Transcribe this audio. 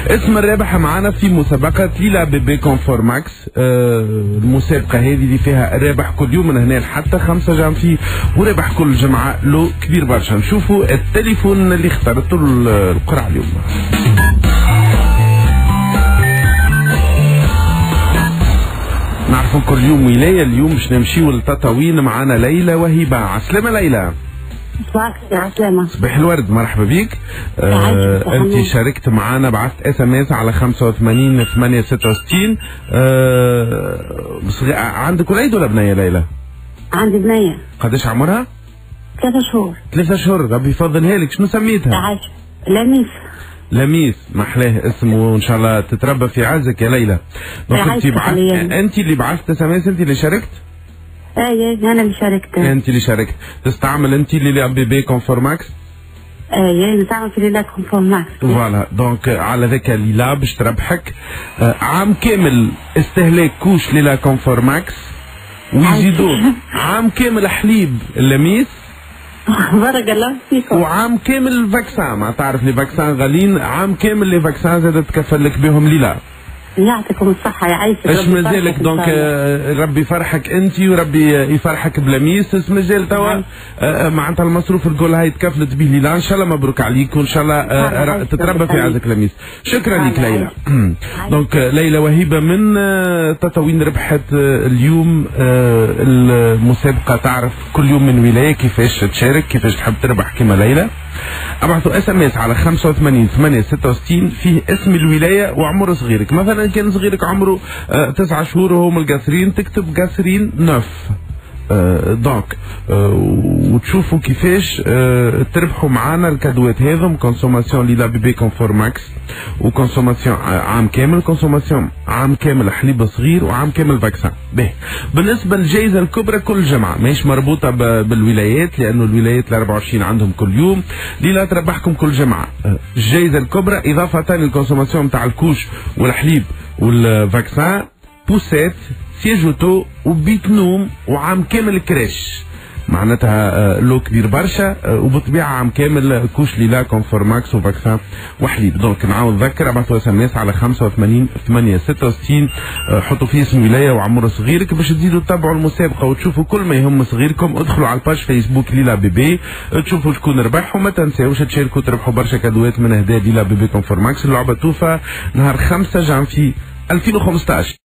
اسم الرابح معانا في مسابقة ليلى بيبي كونفور ماكس. المسابقة هذه اللي فيها الرابح كل يوم من هنا لحتى 5 جانفي، ورابح كل جمعة له كبير برشا. نشوفوا التليفون اللي اخترته القرعة اليوم. نعرفوا كل يوم ولاية، اليوم باش نمشيو لتطاوين. معانا ليلى وهبة. عسلامة ليلى. عسلامة. صباح الورد، مرحبا بيك. انت شاركت معنا، بعثت SMS على 85 866. عندك وليد ولا بنية ليلى؟ عندي بنية. قداش عمرها؟ 3 شهور. 3 شهور، ربي يفضلها لك. شنو سميتها؟ لميس. لميس، محلاه اسمه، وان شاء الله تتربى في عزك يا ليلى. انت اللي بعثت SMS، انت اللي شاركت؟ ايه انا اللي شاركت. انت اللي شاركت. تستعمل انت ليلى بيبي كونفور ماكس؟ ايه نستعمل في ليلى كونفور ماكس. فوالا، دونك على ذاك ليلى باش تربحك عام كامل استهلاك كوش ليلى كونفور ماكس، ويزيدوا عام كامل حليب اللميس. بارك الله فيكم. وعام كامل فاكسان، ما تعرف لي فاكسان غاليين، عام كامل لي فاكسان زاد تكفل لك بهم ليلى. يعطيكم الصحة يعيشك. اش مازالك؟ دونك ربي يفرحك انت وربي يفرحك بلميس. اش مازال توا معناتها المصروف الكل هاي تكفلت به ليلى. ان شاء الله مبروك عليك، وان شاء الله تتربى في عزك لميس. شكرا لك ليلى. دونك ليلى وهبة من تطاوين ربحت اليوم المسابقة. تعرف كل يوم من ولاية كيفاش تشارك، كيفاش تحب تربح كما ليلى. ابعثوا SMS على 85 866 فيه اسم الولاية وعمر صغيرك. مثلا كان صغيرك عمره 9 شهور وهو من القاسرين، تكتب قاسرين 9. دونك وتشوفوا كيفاش تربحوا معنا الكادوات هذم. كونسوماسيون ليلى بيبي كونفور ماكس، وكونسوماسيون عام كامل، كونسوماسيون عام كامل حليب صغير، وعام كامل فاكسان. باهي، بالنسبه للجائزه الكبرى كل جمعه ماهيش مربوطه بالولايات، لانه الولايات ال 24 عندهم كل يوم. ليلى تربحكم كل جمعه الجائزه الكبرى اضافه للكونسوماسيون نتاع الكوش والحليب والفاكسان، بوسات، سياج اوتو، وبيت نوم، وعام كامل كراش. معناتها لو كبير برشا، وبالطبيعه عام كامل كوش ليلى كونفور ماكس وفاكسان وحليب. دونك نعاود نذكر، ابعثوا SMS على 85 866، حطوا فيه اسم ولايه وعمر صغيرك باش تزيدوا تتابعوا المسابقه وتشوفوا كل ما يهم صغيركم. ادخلوا على الباج فيسبوك ليلى بيبي تشوفوا شكون ربح، وما تنساوش تشاركوا تربحوا برشا كادوات من اهداء ليلى بيبي كونفور ماكس. اللعبه توفى نهار 5 جانفي 2015.